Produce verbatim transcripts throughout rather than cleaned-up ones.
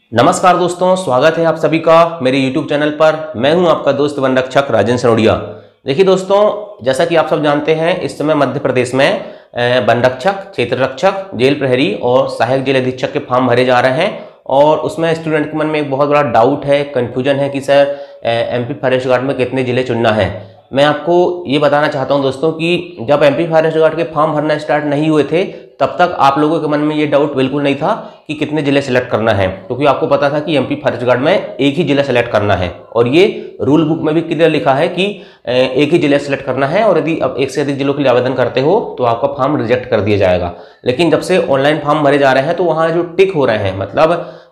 नमस्कार दोस्तों, स्वागत है आप सभी का मेरे YouTube चैनल पर। मैं हूं आपका दोस्त वन रक्षक राजेंद्र सनोडिया। देखिए दोस्तों, जैसा कि आप सब जानते हैं, इस समय मध्य प्रदेश में वन रक्षक, क्षेत्र रक्षक, जेल प्रहरी और सहायक जेल अधीक्षक के फॉर्म भरे जा रहे हैं। और उसमें स्टूडेंट के मन में एक बहुत बड़ा डाउट है, कन्फ्यूजन है कि सर एमपी फॉरेस्ट गार्ड में कितने जिले चुनना है। मैं आपको ये बताना चाहता हूं दोस्तों कि जब एमपी फॉरेस्ट गार्ड के फॉर्म भरना स्टार्ट नहीं हुए थे तब तक आप लोगों के मन में ये डाउट बिल्कुल नहीं था कि कितने जिले सेलेक्ट करना है, क्योंकि तो आपको पता था कि एमपी फॉरेस्ट गार्ड में एक ही जिला सेलेक्ट करना है। और ये रूल बुक में भी क्लियर लिखा है कि एक ही जिला सेलेक्ट करना है, और यदि अब एक से अधिक जिलों के लिए आवेदन करते हो तो आपका फॉर्म रिजेक्ट कर दिया जाएगा। लेकिन जब से ऑनलाइन फॉर्म भरे जा रहे हैं तो वहाँ जो टिक हो रहे हैं, मतलब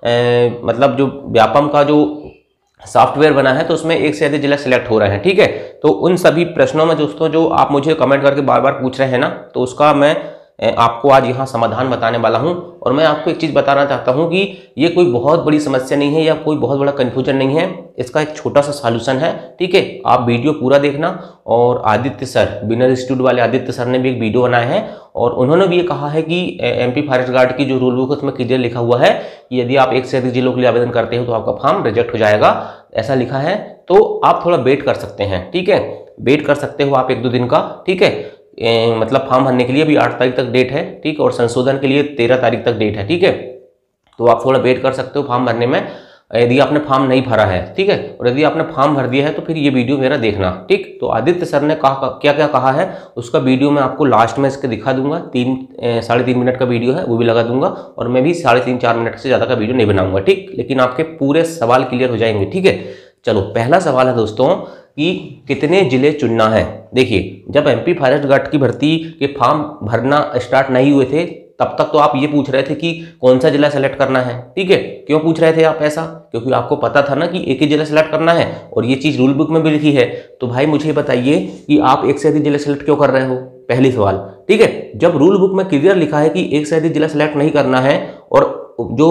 ए, मतलब जो व्यापम का जो सॉफ्टवेयर बना है तो उसमें एक से अधिक जिला सेलेक्ट हो रहे हैं। ठीक है, तो उन सभी प्रश्नों में दोस्तों जो आप मुझे कमेंट करके बार बार पूछ रहे हैं ना, तो उसका मैं आपको आज यहाँ समाधान बताने वाला हूँ। और मैं आपको एक चीज़ बताना चाहता हूँ कि ये कोई बहुत बड़ी समस्या नहीं है या कोई बहुत बड़ा कन्फ्यूजन नहीं है, इसका एक छोटा सा सॉल्यूशन है। ठीक है, आप वीडियो पूरा देखना। और आदित्य सर, विनर इंस्टीट्यूट वाले आदित्य सर ने भी एक वीडियो बनाया है और उन्होंने भी ये कहा है कि एमपी फॉरेस्ट गार्ड की जो रूल बुक है उसमें क्लियर लिखा हुआ है कि यदि आप एक से अधिक जिलों के लिए आवेदन करते हो तो आपका फॉर्म रिजेक्ट हो जाएगा, ऐसा लिखा है। तो आप थोड़ा वेट कर सकते हैं। ठीक है, वेट कर सकते हो आप एक दो दिन का। ठीक है, ए, मतलब फॉर्म भरने के लिए अभी आठ तारीख तक डेट है। ठीक, और संशोधन के लिए तेरह तारीख तक डेट है। ठीक है, तो आप थोड़ा वेट कर सकते हो फॉर्म भरने में, यदि आपने फॉर्म नहीं भरा है। ठीक है, और यदि आपने फॉर्म भर दिया है तो फिर ये वीडियो मेरा देखना। ठीक, तो आदित्य सर ने कहा क्या क्या कहा है उसका वीडियो मैं आपको लास्ट में इसके दिखा दूंगा। तीन साढ़े तीन मिनट का वीडियो है, वो भी लगा दूंगा। और मैं भी साढ़े तीन चार मिनट से ज़्यादा का वीडियो नहीं बनाऊंगा। ठीक, लेकिन आपके पूरे सवाल क्लियर हो जाएंगे। ठीक है, चलो पहला सवाल है दोस्तों कि कितने जिले चुनना है। देखिए, जब एमपी फॉरेस्ट गार्ड की भर्ती के फॉर्म भरना स्टार्ट नहीं हुए थे तब तक तो आप ये पूछ रहे थे कि कौन सा जिला सेलेक्ट करना है। ठीक है, क्यों पूछ रहे थे आप ऐसा? क्योंकि आपको पता था ना कि एक ही जिला सेलेक्ट करना है और ये चीज़ रूल बुक में भी लिखी है। तो भाई मुझे बताइए कि आप एक से अधिक जिला सेलेक्ट क्यों कर रहे हो, पहली सवाल। ठीक है, जब रूल बुक में क्लियर लिखा है कि एक से अधिक जिला सेलेक्ट नहीं करना है, और जो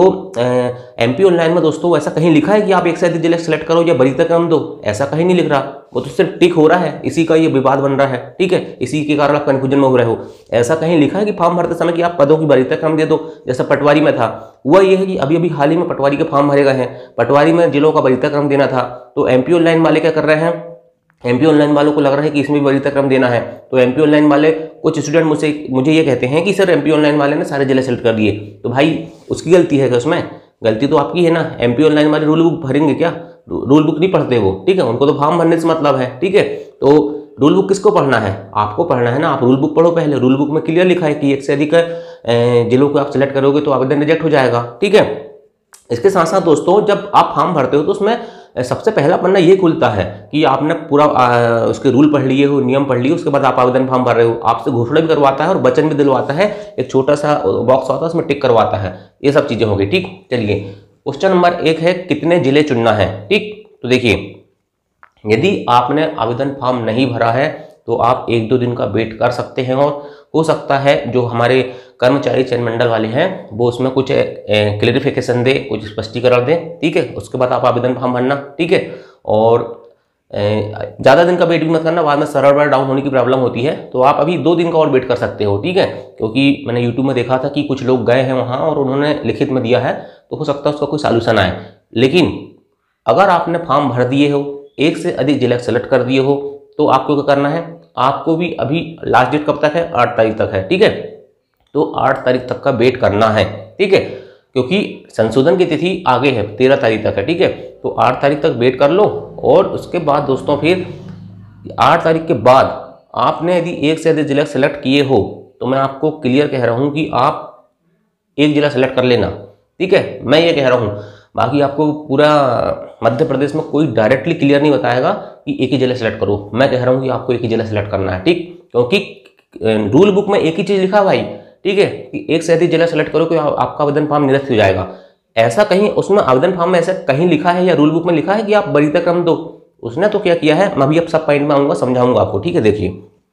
एमपी ऑनलाइन में दोस्तों ऐसा कहीं लिखा है कि आप एक से अधिक जिले सेलेक्ट करो या वरीयता क्रम दो, ऐसा कहीं नहीं लिख रहा। वो तो सिर्फ टिक हो रहा है, इसी का ये विवाद बन रहा है। ठीक है, इसी के कारण आप कन्फ्यूजन में हो रहे हो। ऐसा कहीं लिखा है कि फॉर्म भरते समय कि आप पदों की वरीयता क्रम दे दो, जैसा पटवारी में था। हुआ ये है कि अभी अभी हाल ही में पटवारी के फॉर्म भरे गए हैं, पटवारी में जिलों का वरीयता क्रम देना था। तो एमपी ऑनलाइन वाले क्या कर रहे हैं, एमपी ऑनलाइन वालों को लग रहा है कि इसमें भी वरीयता क्रम देना है। तो एमपी ऑनलाइन वाले कुछ स्टूडेंट मुझसे मुझे ये कहते हैं कि सर एमपी ऑनलाइन वाले ने सारे जिले सेलेक्ट कर दिए। तो भाई उसकी गलती है क्या? उसमें गलती तो आपकी है ना। एमपी ऑनलाइन वाले रूल बुक भरेंगे क्या? रूल बुक नहीं पढ़ते वो। ठीक है, उनको तो फॉर्म भरने से मतलब है। ठीक है, तो रूल बुक किसको पढ़ना है? आपको पढ़ना है ना। आप रूल बुक पढ़ो पहले। रूल बुक में क्लियर लिखा है कि एक से अधिक जिलों को आप सेलेक्ट करोगे तो आवेदन रिजेक्ट हो जाएगा। ठीक है, इसके साथ साथ दोस्तों जब आप फॉर्म भरते हो तो उसमें सबसे पहला पन्ना ये खुलता है कि आपने पूरा आ, उसके रूल पढ़ लिए हो, नियम पढ़ लिए, उसके बाद आप आवेदन फॉर्म भर रहे हो। आपसे घोषणा भी करवाता है और वचन भी दिलवाता है, एक छोटा सा बॉक्स होता है उसमें टिक करवाता है। ये सब चीज़ें हो गई। ठीक, चलिए क्वेश्चन नंबर एक है कितने जिले चुनना है। ठीक, तो देखिए, यदि आपने आवेदन फॉर्म नहीं भरा है तो आप एक दो दिन का वेट कर सकते हैं, और हो सकता है जो हमारे कर्मचारी चयन मंडल वाले हैं वो उसमें कुछ क्लेरिफिकेशन दे, कुछ स्पष्टीकरण दे। ठीक है, उसके बाद आप आवेदन फॉर्म भरना। ठीक है, और ज़्यादा दिन का वेट भी मत करना, बाद में सर्वर डाउन होने की प्रॉब्लम होती है। तो आप अभी दो दिन का और वेट कर सकते हो। ठीक है, क्योंकि मैंने यूट्यूब में देखा था कि कुछ लोग गए हैं वहाँ और उन्होंने लिखित में दिया है, तो हो सकता है उसका कोई सॉल्यूशन आए। लेकिन अगर आपने फॉर्म भर दिए हो, एक से अधिक जिला सेलेक्ट कर दिए हो, तो आपको क्या करना है? आपको भी अभी लास्ट डेट कब तक है? आठ तारीख तक है। ठीक है, तो आठ तारीख तक का वेट करना है। ठीक है, क्योंकि संशोधन की तिथि आगे है, तेरह तारीख तक है। ठीक है, तो आठ तारीख तक वेट कर लो। और उसके बाद दोस्तों फिर आठ तारीख के बाद आपने यदि एक से अधिक जिला सेलेक्ट किए हो तो मैं आपको क्लियर कह रहा हूँ कि आप एक जिला सेलेक्ट कर लेना। ठीक है, मैं ये कह रहा हूँ। बाकी आपको पूरा मध्य प्रदेश में कोई डायरेक्टली क्लियर नहीं बताएगा कि एक ही जिला सेलेक्ट करो। मैं कह रहा हूँ कि आपको एक ही जिला सेलेक्ट करना है। ठीक, क्योंकि रूल बुक में एक ही चीज़ लिखा है भाई। ठीक है, कि एक से अधिक जिला सेलेक्ट करो कि आपका आवेदन फॉर्म निरस्त हो जाएगा। ऐसा कहीं उसमें आवेदन फॉर्म में ऐसा कहीं लिखा है या रूल बुक में लिखा है कि आप वरीयता क्रम दो? उसने तो क्या किया है, मैं अभी अब सब पॉइंट में आऊँगा, समझाऊंगा आपको। ठीक है, देखिए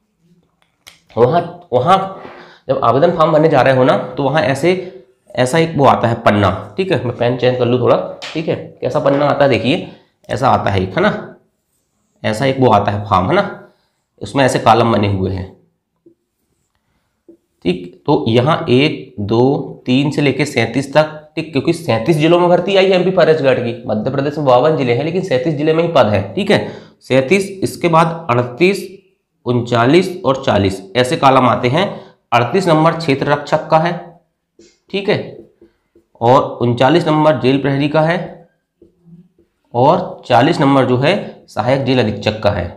वहाँ वहाँ जब आवेदन फॉर्म भरने जा रहे हो ना तो वहाँ ऐसे ऐसा एक वो आता है पन्ना। ठीक है, मैं पेन चेंज कर लूँ थोड़ा। ठीक है, कैसा पन्ना आता है देखिए, ऐसा आता है एक, है ना, ऐसा एक वो आता है फॉर्म, है ना, उसमें ऐसे कॉलम बने हुए हैं। ठीक, तो यहाँ एक दो तीन से लेकर सैंतीस तक ठीक, क्योंकि सैंतीस जिलों में भर्ती आई है एमपी फॉरेस्ट गार्ड की। मध्य प्रदेश में बावन जिले हैं लेकिन सैंतीस जिले में ही पद है, ठीक है, सैंतीस। इसके बाद अड़तीस, उनचालीस और चालीस ऐसे कॉलम आते हैं। अड़तीस नंबर क्षेत्र रक्षक का है, ठीक है, और उनचालीस नंबर जेल प्रहरी का है, और चालीस नंबर जो है सहायक जेल अधीक्षक का है,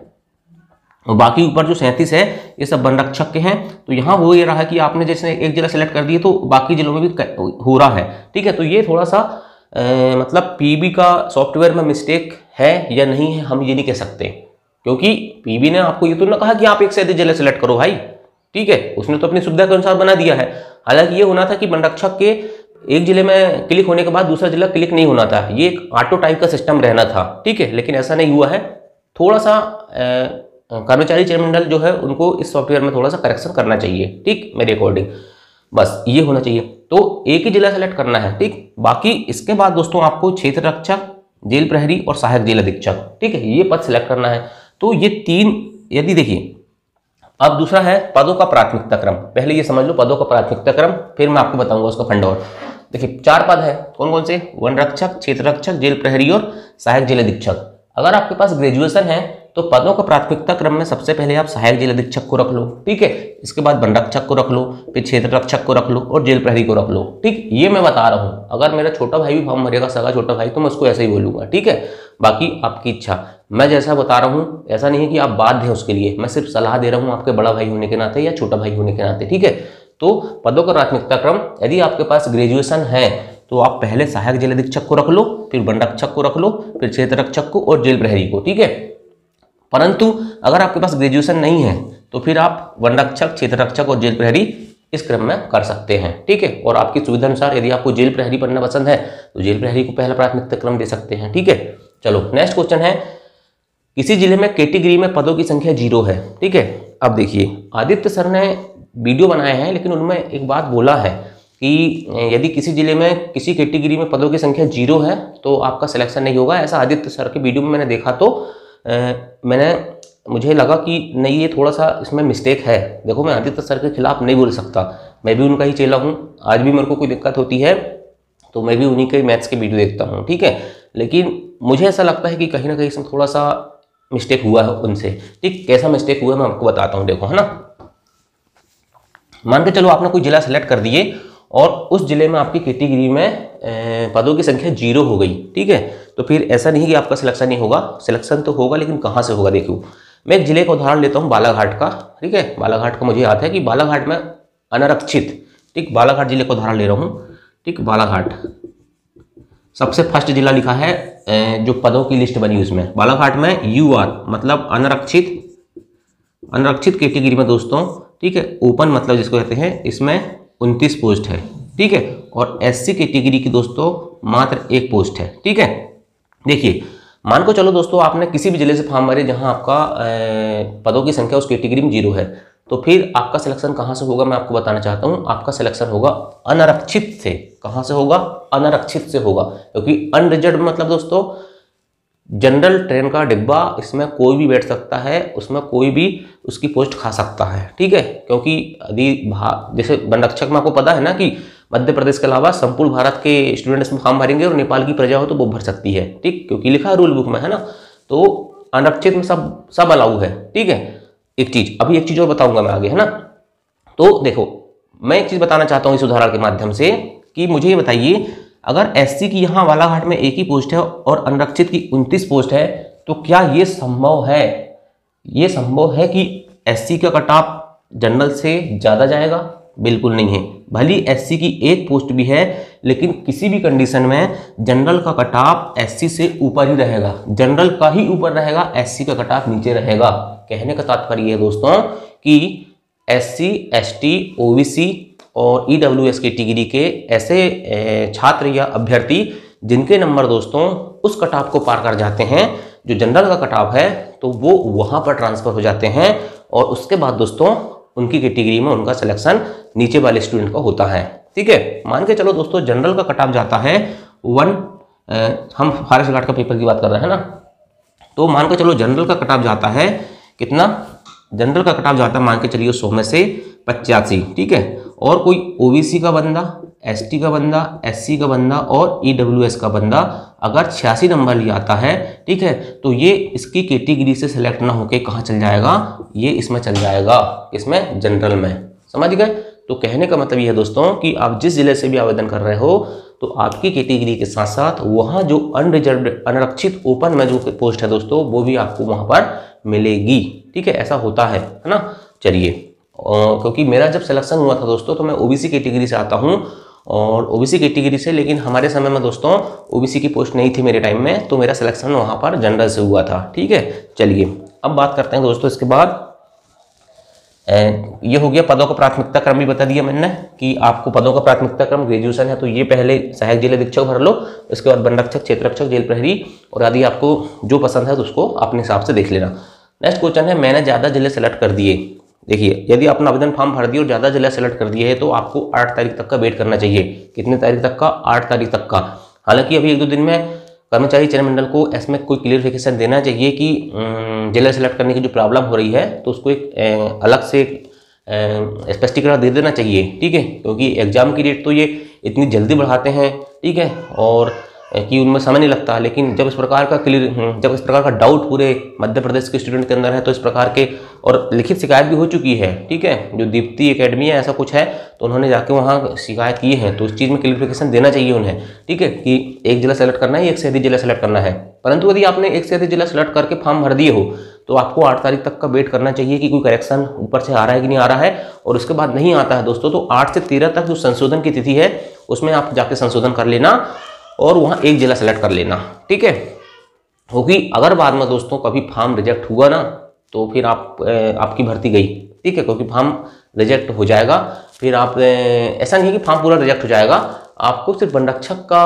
और बाकी ऊपर जो सैंतीस है ये सब वन रक्षक के हैं। तो यहाँ वो ये रहा है कि आपने जैसे एक जिला सेलेक्ट कर दिए तो बाकी जिलों में भी हो रहा है, ठीक है। तो ये थोड़ा सा आ, मतलब पीबी का सॉफ्टवेयर में मिस्टेक है या नहीं है हम ये नहीं कह सकते, क्योंकि पीबी ने आपको ये तो ना कहा कि आप एक से अधिक जिला सेलेक्ट करो भाई, ठीक है, उसने तो अपनी सुविधा के अनुसार बना दिया है। हालांकि ये होना था कि वन रक्षक के एक जिले में क्लिक होने के बाद दूसरा जिला क्लिक नहीं होना था, ये एक ऑटो टाइप का सिस्टम रहना था, ठीक है, लेकिन ऐसा नहीं हुआ है। थोड़ा सा कर्मचारी चयन मंडल जो है उनको इस सॉफ्टवेयर में थोड़ा सा करेक्शन करना चाहिए, ठीक, मेरे अकॉर्डिंग बस ये होना चाहिए। तो एक ही जिला सेलेक्ट करना है, ठीक। बाकी इसके बाद दोस्तों आपको क्षेत्र रक्षक, जेल प्रहरी और सहायक जेल अधीक्षक, ठीक है, ये पद सिलेक्ट करना है। तो ये तीन, यदि देखिए अब दूसरा है पदों का प्राथमिकता क्रम। पहले ये समझ लो पदों का प्राथमिकता क्रम, फिर मैं आपको बताऊंगा उसका फंड। और देखिए चार पद है, कौन कौन से, वन रक्षक, क्षेत्र रक्षक, जेल प्रहरी और सहायक जेल अधीक्षक। अगर आपके पास ग्रेजुएशन है तो पदों का प्राथमिकता क्रम में सबसे पहले आप सहायक जेल अधीक्षक को रख लो, ठीक है, इसके बाद वन रक्षक को रख लो, फिर क्षेत्र रक्षक को रख लो और जेल प्रहरी को रख लो, ठीक। ये मैं बता रहा हूँ, अगर मेरा छोटा भाई भी फॉर्म भरेगा, सगा छोटा भाई, तो मैं उसको ऐसे ही बोलूंगा, ठीक है। बाकी आपकी इच्छा, मैं जैसा बता रहा हूँ ऐसा नहीं है कि आप बाध्य हैं उसके लिए, मैं सिर्फ सलाह दे रहा हूँ आपके बड़ा भाई होने के नाते या छोटा भाई होने के नाते, ठीक है। तो पदों का प्राथमिकता क्रम, यदि आपके पास ग्रेजुएशन है तो आप पहले सहायक जेल अधीक्षक को रख लो, फिर वन रक्षक को रख लो, फिर क्षेत्र रक्षक को और जेल प्रहरी को, ठीक है। परंतु अगर आपके पास ग्रेजुएशन नहीं है तो फिर आप वन रक्षक, क्षेत्र रक्षक और जेल प्रहरी इस क्रम में कर सकते हैं, ठीक है। और आपकी सुविधा अनुसार यदि आपको जेल प्रहरी पढ़ना पसंद है तो जेल प्रहरी को पहला प्राथमिकता क्रम दे सकते हैं, ठीक है। चलो नेक्स्ट क्वेश्चन है, किसी जिले में कैटेगरी में पदों की संख्या जीरो है, ठीक है। अब देखिए आदित्य सर ने वीडियो बनाए हैं लेकिन उनमें एक बात बोला है कि यदि किसी जिले में किसी कैटेगरी में पदों की संख्या जीरो है तो आपका सिलेक्शन नहीं होगा। ऐसा आदित्य सर के वीडियो में मैंने देखा तो आ, मैंने मुझे लगा कि नहीं ये थोड़ा सा इसमें मिस्टेक है। देखो मैं आदित्य सर के खिलाफ नहीं बोल सकता, मैं भी उनका ही चेला हूँ, आज भी मेरे को कोई दिक्कत होती है तो मैं भी उन्हीं के मैथ्स के वीडियो देखता हूँ, ठीक है। लेकिन मुझे ऐसा लगता है कि कहीं ना कहीं इसमें थोड़ा सा मिस्टेक हुआ है उनसे, ठीक। कैसा मिस्टेक हुआ है मैं आपको बताता हूँ, देखो, है ना। मान के चलो आपने कोई जिला सेलेक्ट कर दिए और उस जिले में आपकी कैटेगरी में पदों की संख्या जीरो हो गई, ठीक है। तो फिर ऐसा नहीं कि आपका सिलेक्शन नहीं होगा, सिलेक्शन तो होगा, लेकिन कहाँ से होगा। देखो मैं एक जिले का उदाहरण लेता हूँ, बालाघाट का, ठीक है। बालाघाट का मुझे याद है कि बालाघाट में अनारक्षित, ठीक, बालाघाट जिले का उदाहरण ले रहा हूँ, ठीक। बालाघाट सबसे फर्स्ट जिला लिखा है जो पदों की लिस्ट बनी उसमें, बालाघाट में यू आर मतलब अनारक्षित, अनारक्षित कैटेगरी में दोस्तों, ठीक है, ओपन मतलब जिसको कहते हैं, इसमें उनतीस पोस्ट है, ठीक है। और एससी कैटेगरी की दोस्तों मात्र एक पोस्ट है, ठीक है। देखिए मान को चलो दोस्तों आपने किसी भी जिले से फॉर्म भरे जहां आपका पदों की संख्या उस कैटेगरी में जीरो है, तो फिर आपका सिलेक्शन कहां से होगा मैं आपको बताना चाहता हूं। आपका सिलेक्शन होगा अनारक्षित से। कहां से होगा? अनारक्षित से होगा, क्योंकि अनरिजर्व मतलब दोस्तों जनरल ट्रेन का डिब्बा, इसमें कोई भी बैठ सकता है, उसमें कोई भी उसकी पोस्ट खा सकता है, ठीक है। क्योंकि यदि जैसे वन रक्षक में आपको पता है ना कि मध्य प्रदेश के अलावा संपूर्ण भारत के स्टूडेंट्स में फॉर्म भरेंगे और नेपाल की प्रजा हो तो वो भर सकती है, ठीक, क्योंकि लिखा है रूल बुक में, है ना। तो अनारक्षित में सब सब अलाउ है, ठीक है। एक चीज अभी एक चीज और बताऊंगा मैं आगे, है ना। तो देखो मैं एक चीज बताना चाहता हूँ इस उदाहरण के माध्यम से कि मुझे ये बताइए, अगर एससी की यहाँ बालाघाट में एक ही पोस्ट है और अनारक्षित की उनतीस पोस्ट है, तो क्या ये संभव है, ये संभव है कि एससी का कट ऑफ जनरल से ज़्यादा जाएगा? बिल्कुल नहीं है। भली एससी की एक पोस्ट भी है, लेकिन किसी भी कंडीशन में जनरल का कट ऑफ एससी से ऊपर ही रहेगा, जनरल का ही ऊपर रहेगा, एससी का कट ऑफ नीचे रहेगा। कहने का तात्पर्य है दोस्तों कि एससी, एसटी, ओबीसी और ईडब्ल्यूएस कैटेगरी के ऐसे छात्र या अभ्यर्थी जिनके नंबर दोस्तों उस कट ऑफ को पार कर जाते हैं जो जनरल का कट ऑफ है, तो वो वहां पर ट्रांसफर हो जाते हैं और उसके बाद दोस्तों उनकी कैटेगरी में उनका सिलेक्शन नीचे वाले स्टूडेंट का होता है, ठीक है। मान के चलो दोस्तों जनरल का कट ऑफ जाता है वन, हम फॉरेस्ट गार्ड का पेपर की बात कर रहे हैं ना, तो मान के चलो जनरल का कट ऑफ जाता है कितना, जनरल का कट ऑफ जाता है मान के चलिए सौ में से पचासी, ठीक है। और कोई ओबीसी का बंदा, एसटी का बंदा, एससी का बंदा और ईडब्ल्यूएस का बंदा अगर छियासी नंबर ले आता है, ठीक है, तो ये इसकी कैटेगरी से सिलेक्ट ना होके कहाँ चल जाएगा, ये इसमें चल जाएगा, इसमें जनरल में। समझ गए? तो कहने का मतलब ये है दोस्तों कि आप जिस जिले से भी आवेदन कर रहे हो तो आपकी कैटेगरी के साथ साथ वहाँ जो अनरिजर्व अनारक्षित ओपन में जो पोस्ट है दोस्तों वो भी आपको वहाँ पर मिलेगी। ठीक है, ऐसा होता है है ना। चलिए, क्योंकि मेरा जब सिलेक्शन हुआ था दोस्तों तो मैं ओबीसी कैटेगरी से आता हूँ और ओबीसी कैटेगरी से, लेकिन हमारे समय में दोस्तों ओबीसी की पोस्ट नहीं थी मेरे टाइम में, तो मेरा सिलेक्शन वहाँ पर जनरल से हुआ था। ठीक है, चलिए अब बात करते हैं दोस्तों इसके बाद। ये हो गया पदों का प्राथमिकता क्रम भी बता दिया मैंने कि आपको पदों का प्राथमिकता क्रम ग्रेजुएशन है तो ये पहले सहायक जिला अधीक्षक भर लो, इसके बाद वन रक्षक, क्षेत्र रक्षक, जेल प्रहरी और आदि आपको जो पसंद है तो उसको अपने हिसाब से देख लेना। नेक्स्ट क्वेश्चन है, मैंने ज़्यादा जिले सेलेक्ट कर दिए। देखिए, यदि आपने आवेदन फॉर्म भर दिए और ज़्यादा जिला सेलेक्ट कर दिए है तो आपको आठ तारीख तक का वेट करना चाहिए। कितने तारीख तक का? आठ तारीख तक का। हालांकि अभी एक दो दिन में कर्मचारी चयन मंडल को इसमें कोई क्लियरिफिकेशन देना चाहिए कि जिला सेलेक्ट करने की जो प्रॉब्लम हो रही है तो उसको एक अलग से स्पष्टीकरण दे देना चाहिए। ठीक है, क्योंकि एग्जाम की डेट तो ये इतनी जल्दी बढ़ाते हैं, ठीक है, और कि उनमें समय नहीं लगता, लेकिन जब इस प्रकार का क्लियर जब इस प्रकार का डाउट पूरे मध्य प्रदेश के स्टूडेंट के अंदर है तो इस प्रकार के, और लिखित शिकायत भी हो चुकी है। ठीक है, जो दीप्ति एकेडमी है ऐसा कुछ है तो उन्होंने जाके वहाँ शिकायत की है, तो उस चीज़ में क्लियरिफिकेशन देना चाहिए उन्हें। ठीक है, कि एक जिला सेलेक्ट करना है, एक से अधिक जिला सेलेक्ट करना है, परंतु यदि आपने एक से अधिक जिला सेलेक्ट करके फॉर्म भर दिए हो तो आपको आठ तारीख तक का वेट करना चाहिए कि कोई करेक्शन ऊपर से आ रहा है कि नहीं आ रहा है, और उसके बाद नहीं आता है दोस्तों तो आठ से तेरह तक जो संशोधन की तिथि है उसमें आप जाके संशोधन कर लेना और वहाँ एक जिला सेलेक्ट कर लेना। ठीक है, क्योंकि अगर बाद में दोस्तों कभी फॉर्म रिजेक्ट हुआ ना तो फिर आप आपकी भर्ती गई। ठीक है, क्योंकि फॉर्म रिजेक्ट हो जाएगा, फिर आप ऐसा नहीं है कि फॉर्म पूरा रिजेक्ट हो जाएगा, आपको सिर्फ वन रक्षक का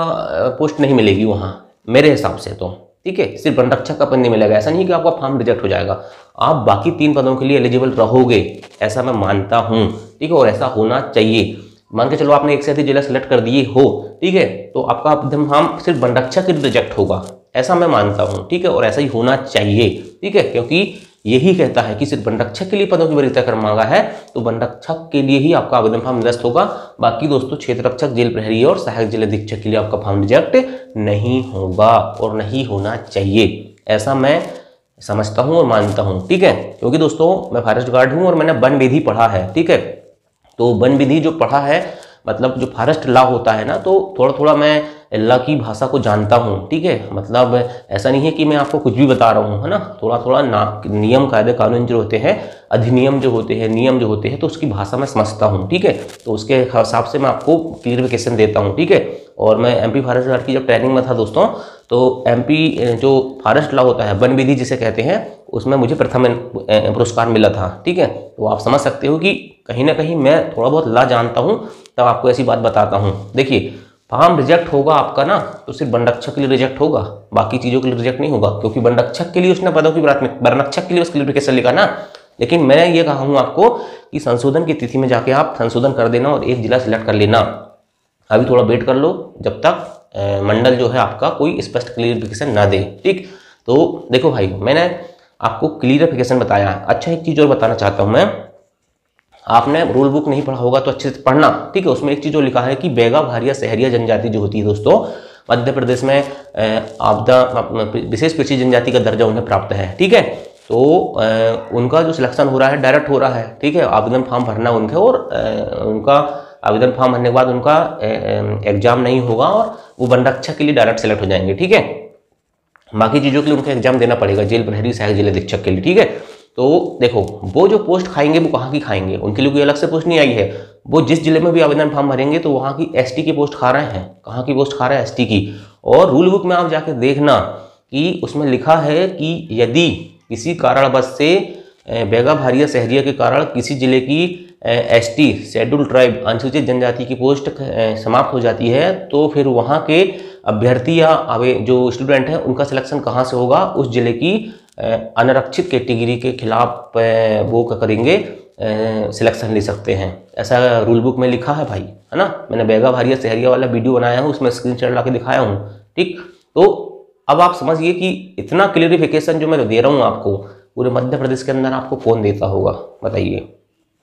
पोस्ट नहीं मिलेगी वहाँ मेरे हिसाब से तो। ठीक है, सिर्फ वन रक्षक का पद नहीं मिलेगा, ऐसा नहीं कि आपका फॉर्म रिजेक्ट हो जाएगा, आप बाकी तीन पदों के लिए एलिजिबल रहोगे, ऐसा मैं मानता हूँ। ठीक है, और ऐसा होना चाहिए। मान के चलो आपने एक से अधिक जिला सेलेक्ट कर दिए हो, ठीक है, तो आपका फॉर्म सिर्फ वन रक्षक के लिए रिजेक्ट होगा, ऐसा मैं मानता हूँ। ठीक है, और ऐसा ही होना चाहिए। ठीक है, क्योंकि यही कहता है कि सिर्फ वन रक्षक के लिए पदों की वरीयता क्रम मांगा है तो वन रक्षक के लिए ही आपका आवेदन फॉर्म निरस्त होगा। बाकी दोस्तों क्षेत्र रक्षक, जेल प्रहरी और सहायक जिला अधीक्षक के लिए आपका फॉर्म रिजेक्ट नहीं होगा और नहीं होना चाहिए, ऐसा मैं समझता हूँ और मानता हूँ। ठीक है, क्योंकि दोस्तों मैं फॉरेस्ट गार्ड हूँ और मैंने वन विधि पढ़ा है। ठीक है, तो वन विधि जो पढ़ा है, मतलब जो फॉरेस्ट लॉ होता है ना, तो थोड़ा थोड़ा मैं लॉ की भाषा को जानता हूँ। ठीक है, मतलब ऐसा नहीं है कि मैं आपको कुछ भी बता रहा हूँ, है ना, थोड़ा थोड़ा ना नियम कायदे कानून जो होते हैं, अधिनियम जो होते हैं, नियम जो होते हैं, तो उसकी भाषा मैं समझता हूँ। ठीक है, तो उसके हिसाब से मैं आपको क्लियरिफिकेशन देता हूँ। ठीक है, और मैं एमपी फॉरेस्ट गार्ड की जब ट्रेनिंग में था दोस्तों तो एमपी जो फॉरेस्ट लॉ होता है, वन विधि जिसे कहते हैं, उसमें मुझे प्रथम पुरस्कार मिला था। ठीक है, तो आप समझ सकते हो कि कहीं ना कहीं मैं थोड़ा बहुत लॉ जानता हूँ, तब आपको ऐसी बात बताता हूँ। देखिए, फॉर्म रिजेक्ट होगा आपका ना तो सिर्फ वन रक्षक के लिए रिजेक्ट होगा, बाकी चीज़ों के लिए रिजेक्ट नहीं होगा, क्योंकि वन रक्षक के लिए उसने पदों की प्राथमिकता, वन रक्षक के लिए उस क्लियरिफिकेशन लिखा ना। लेकिन मैं ये कहा हूँ आपको कि संशोधन की तिथि में जाके आप संशोधन कर देना और एक जिला सेलेक्ट कर लेना। अभी थोड़ा वेट कर लो जब तक मंडल जो है आपका कोई स्पष्ट क्लियरिफिकेशन ना दे। ठीक, तो देखो भाई, मैंने आपको क्लियरिफिकेशन बताया। अच्छा, एक चीज़ और बताना चाहता हूँ मैं, आपने रूल बुक नहीं पढ़ा होगा तो अच्छे से पढ़ना। ठीक है, उसमें एक चीज़ जो लिखा है कि बैगा भारिया सहरिया जनजाति जो होती है दोस्तों मध्य प्रदेश में आपदा विशेष पिछड़ी जनजाति का दर्जा उन्हें प्राप्त है। ठीक है, तो उनका जो सिलेक्शन हो रहा है डायरेक्ट हो रहा है। ठीक है, आवेदन फॉर्म भरना उनके, और उनका आवेदन फॉर्म भरने के बाद उनका एग्जाम नहीं होगा और वो वन रक्षक के लिए डायरेक्ट सेलेक्ट हो जाएंगे। ठीक है, बाकी चीज़ों के लिए उनका एग्जाम देना पड़ेगा, जेल प्रहरी, सहायक जिला अधीक्षक के लिए। ठीक है, तो देखो वो जो पोस्ट खाएंगे वो कहाँ की खाएंगे, उनके लिए कोई अलग से पोस्ट नहीं आई है, वो जिस जिले में भी आवेदन फॉर्म भरेंगे तो वहाँ की एसटी की पोस्ट खा रहे हैं। कहाँ की पोस्ट खा रहे हैं? एसटी की। और रूल बुक में आप जाके देखना कि उसमें लिखा है कि यदि किसी कारणवश से बैगा भारिया सहरिया के कारण किसी जिले की एसटी शेड्यूल ट्राइब अनुसूचित जनजाति की पोस्ट समाप्त हो जाती है तो फिर वहाँ के अभ्यर्थी या जो स्टूडेंट हैं उनका सिलेक्शन कहाँ से होगा? उस जिले की अनारक्षित कैटेगरी के खिलाफ वो क्या करेंगे, सिलेक्शन ले सकते हैं। ऐसा रूल बुक में लिखा है भाई, है ना। मैंने बैगा भारिया सहरिया वाला वीडियो बनाया हूँ, उसमें स्क्रीनशॉट ला के दिखाया हूँ। ठीक, तो अब आप समझिए कि इतना क्लियरिफिकेशन जो मैं दे रहा हूँ आपको, पूरे मध्य प्रदेश के अंदर आपको कौन देता होगा बताइए?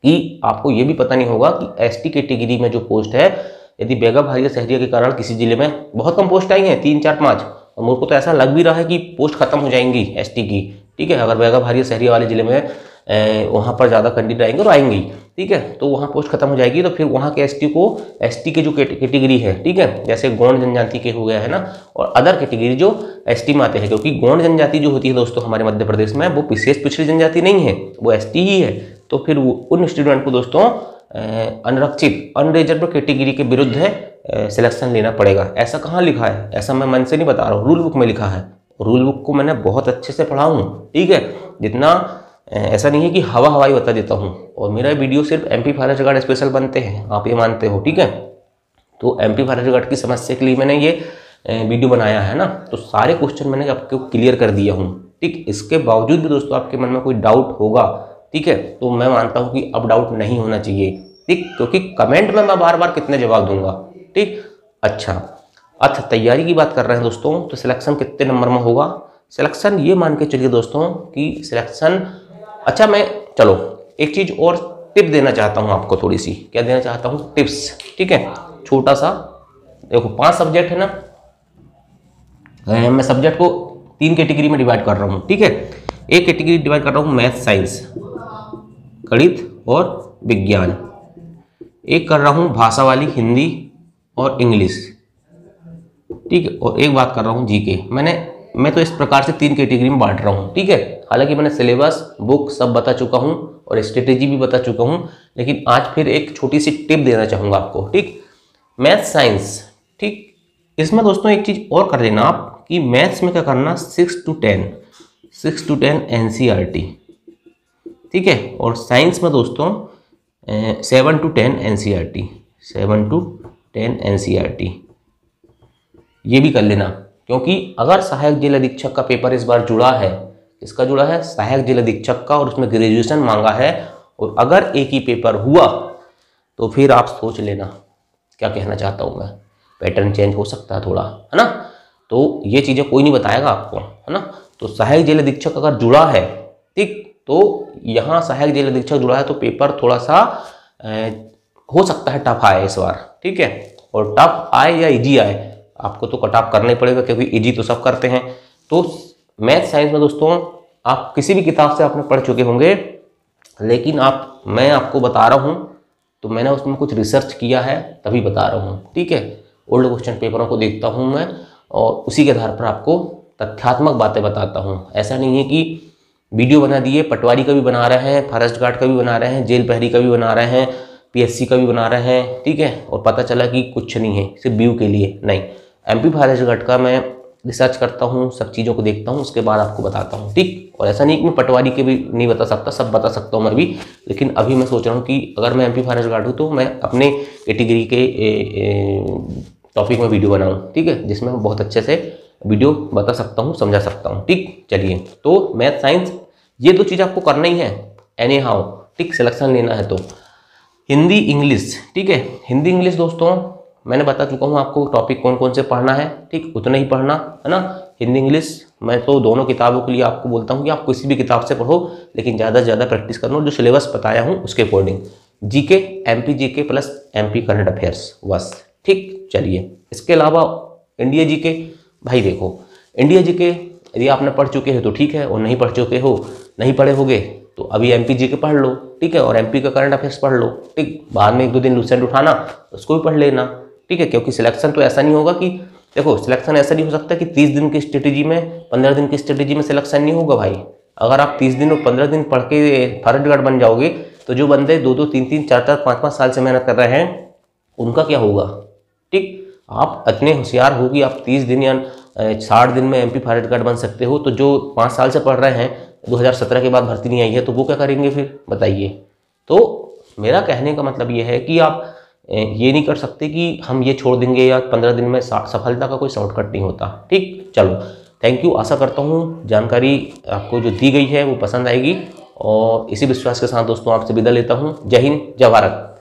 कि आपको ये भी पता नहीं होगा कि एसटी कैटेगरी में जो पोस्ट है, यदि बेगम हारिया सहरिया के कारण किसी जिले में बहुत कम पोस्ट आई हैं, तीन चार पाँच, और मुझको तो ऐसा लग भी रहा है कि पोस्ट खत्म हो जाएंगी एसटी की, ठीक है। अगर बेगम हारिया सहरिया वाले जिले में वहाँ पर ज़्यादा कैंडिडेट आएंगे और आएंगी, ठीक है, तो वहाँ पोस्ट खत्म हो जाएगी, तो फिर वहाँ के एसटी को, एसटी के जो कैटेगरी है, ठीक है, जैसे गौंड जनजाति के हो गया है ना, और अदर कैटेगरी जो एसटी में आते हैं, क्योंकि गौंड जनजाति जो होती है दोस्तों हमारे मध्य प्रदेश में, वो विशेष पिछड़ी जनजाति नहीं है, वो एसटी ही है। तो फिर उन स्टूडेंट को दोस्तों अनरक्षित अनरिजर्व कैटेगरी के विरुद्ध है सिलेक्शन लेना पड़ेगा। ऐसा कहाँ लिखा है? ऐसा मैं मन से नहीं बता रहा हूँ, रूल बुक में लिखा है। रूल बुक को मैंने बहुत अच्छे से पढ़ा हूँ, ठीक है, जितना ऐसा नहीं है कि हवा हवाई बता देता हूँ। और मेरा वीडियो सिर्फ एमपी फॉरेस्ट गार्ड स्पेशल बनते हैं, आप ये मानते हो, ठीक है। तो एमपी फॉरेस्ट गार्ड की समस्या के लिए मैंने ये वीडियो बनाया है ना, तो सारे क्वेश्चन मैंने आपको क्लियर कर दिया हूँ, ठीक। इसके बावजूद भी दोस्तों आपके मन में कोई डाउट होगा, ठीक है, तो मैं मानता हूँ कि अब डाउट नहीं होना चाहिए, ठीक, क्योंकि कमेंट में मैं बार बार कितने जवाब दूंगा, ठीक। अच्छा, अर्थ तैयारी की बात कर रहे हैं दोस्तों, तो सिलेक्शन कितने नंबर में होगा? सिलेक्शन ये मान के चलिए दोस्तों कि सिलेक्शन, अच्छा मैं चलो एक चीज़ और टिप देना चाहता हूँ आपको, थोड़ी सी क्या देना चाहता हूँ, टिप्स, ठीक है, छोटा सा। देखो पांच सब्जेक्ट है ना, मैं सब्जेक्ट को तीन कैटेगरी में डिवाइड कर रहा हूँ, ठीक है। एक कैटेगरी डिवाइड कर रहा हूँ मैथ साइंस, गणित और विज्ञान। एक कर रहा हूँ भाषा वाली हिंदी और इंग्लिश, ठीक है, और एक बात कर रहा हूँ जीके। मैंने मैं तो इस प्रकार से तीन कैटेगरी में बांट रहा हूँ, ठीक है। हालांकि मैंने सिलेबस, बुक सब बता चुका हूँ और स्ट्रेटेजी भी बता चुका हूँ, लेकिन आज फिर एक छोटी सी टिप देना चाहूँगा आपको, ठीक। मैथ साइंस, ठीक, इसमें दोस्तों एक चीज़ और कर लेना आप कि मैथ्स में क्या करना, six to ten six to ten N C R T, ठीक है, और साइंस में दोस्तों seven to ten N C R T seven to ten N C R T ये भी कर लेना, क्योंकि अगर सहायक जेल अधीक्षक का पेपर इस बार जुड़ा है, इसका जुड़ा है सहायक जेल अधीक्षक का, और उसमें ग्रेजुएशन मांगा है, और अगर एक ही पेपर हुआ तो फिर आप सोच लेना क्या कहना चाहता हूँ मैं, पैटर्न चेंज हो सकता है थोड़ा, है ना। तो ये चीज़ें कोई नहीं बताएगा आपको, है ना। तो सहायक जेल अधीक्षक अगर जुड़ा है, ठीक, तो यहाँ सहायक जेल अधीक्षक जुड़ा है तो पेपर थोड़ा सा ए, हो सकता है टफ आए इस बार, ठीक है। और टफ आए या इजी आए, आपको तो कट ऑफ करना ही पड़ेगा, क्योंकि इजी तो सब करते हैं। तो मैथ साइंस में दोस्तों आप किसी भी किताब से आपने पढ़ चुके होंगे, लेकिन आप मैं आपको बता रहा हूँ तो मैंने उसमें कुछ रिसर्च किया है तभी बता रहा हूँ, ठीक है। ओल्ड क्वेश्चन पेपरों को देखता हूँ मैं और उसी के आधार पर आपको तथ्यात्मक बातें बताता हूँ। ऐसा नहीं है कि वीडियो बना दिए, पटवारी का भी बना रहे हैं, फॉरेस्ट गार्ड का भी बना रहे हैं, जेल प्रहरी का भी बना रहे हैं, पीएससी का भी बना रहे हैं, ठीक है, और पता चला कि कुछ नहीं है, सिर्फ व्यू के लिए नहीं। एमपी फॉरेस्ट गार्ड का मैं रिसर्च करता हूँ, सब चीज़ों को देखता हूँ, उसके बाद आपको बताता हूँ, ठीक। और ऐसा नहीं कि मैं पटवारी के भी नहीं बता सकता, सब बता सकता हूँ मैं भी, लेकिन अभी मैं सोच रहा हूँ कि अगर मैं एमपी फॉरेस्ट गार्ड हूँ तो मैं अपने कैटेगरी के टॉपिक में वीडियो बनाऊँ, ठीक है, जिसमें मैं बहुत अच्छे से वीडियो बता सकता हूँ, समझा सकता हूँ, ठीक। चलिए, तो मैथ साइंस ये दो चीज़ आपको करना ही है एनी हाउ, ठीक, सिलेक्शन लेना है तो। हिंदी इंग्लिश, ठीक है, हिंदी इंग्लिश दोस्तों मैंने बता चुका हूँ आपको टॉपिक कौन कौन से पढ़ना है, ठीक, उतना ही पढ़ना है ना। हिंदी इंग्लिश मैं तो दोनों किताबों के लिए आपको बोलता हूँ कि आप किसी भी किताब से पढ़ो, लेकिन ज़्यादा से ज़्यादा प्रैक्टिस करना, जो सिलेबस बताया हूँ उसके according. GK, MP GK plus MP current affairs, बस, ठीक। चलिए, इसके अलावा इंडिया जीके, भाई देखो इंडिया जीके यदि आपने पढ़ चुके हो तो ठीक है, और नहीं पढ़ चुके हो, नहीं पढ़े होगे तो अभी एमपी जीके पढ़ लो, ठीक है, और एमपी का करंट अफेयर्स पढ़ लो, ठीक। बाद में एक दो दिन लूसेंट उठाना, उसको भी पढ़ लेना, ठीक है, क्योंकि सिलेक्शन तो ऐसा नहीं होगा कि देखो सिलेक्शन ऐसा नहीं हो सकता कि तीस दिन की स्ट्रेटेजी में, पंद्रह दिन की स्ट्रेटेजी में सिलेक्शन नहीं होगा भाई। अगर आप तीस दिन और पंद्रह दिन पढ़ के फॉरेस्ट गार्ड बन जाओगे तो जो बंदे दो दो तीन तीन चार चार पाँच पाँच साल से मेहनत कर रहे हैं उनका क्या होगा, ठीक। आप इतने होशियार हो कि आप तीस दिन या साठ दिन में एमपी फॉरेस्ट गार्ड बन सकते हो, तो जो पाँच साल से पढ़ रहे हैं, दो हज़ार सत्रह के बाद भर्ती नहीं आई है, तो वो क्या करेंगे फिर बताइए। तो मेरा कहने का मतलब ये है कि आप ये नहीं कर सकते कि हम ये छोड़ देंगे या पंद्रह दिन में सफलता का कोई शॉर्टकट नहीं होता, ठीक। चलो, थैंक यू। आशा करता हूँ जानकारी आपको जो दी गई है वो पसंद आएगी, और इसी विश्वास के साथ दोस्तों आपसे विदा लेता हूँ। जय हिंद, जय भारत।